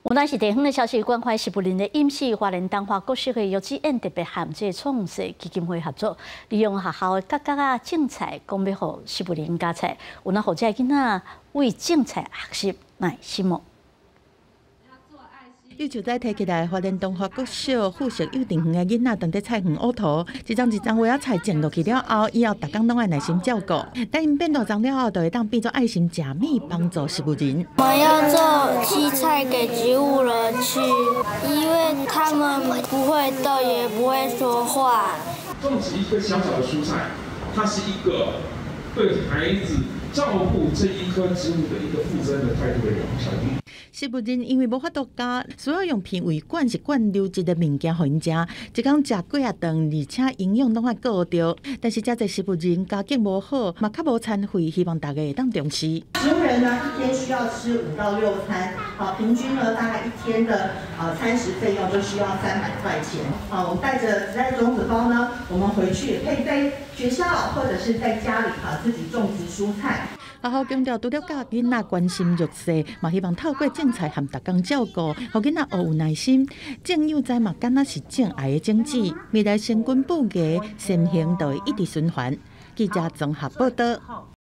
无论是地方的消息，关怀是不林的饮食，华人东华各社会幼稚园特别和这创世基金会合作，利用学校的各个种菜，讲要互是不林加菜，有那好这囡仔为种菜学习耐心哦。 幼就在提起来，花莲东华国小附属幼稚园的囡仔，当伫菜园乌土，一张花仔菜种落去了后，以后逐工拢爱耐心照顾。等因变大张了后，就会当变做爱心食米，帮助食物人。 我们要做西菜给植物人吃，因为他们不会动，也不会说话。 种植一颗小小的蔬菜，它是一个对孩子照顾这一棵植物的一个负责任的态度的小弟。 食物人因为无法度加，需要用鼻胃管是灌流质的物件互因食，一工食几啊顿，而且营养拢爱顾着。但是遮侪食物人家境无好，嘛较无餐费，希望大家会当重视。 植物人呢，一天需要吃5到6餐，平均呢大概一天的餐食费用就需要300块钱。我们带着紫菜种子包呢，我们回去也可以在学校或者是在家里自己种植蔬菜。 学校强调，除了教囡仔关心弱势，嘛希望透过种菜和逐工照顾，互囡仔学有耐心。种幼栽嘛，敢若是种爱的种子，未来成根不芽，善行就会一直循环。记者综合报道。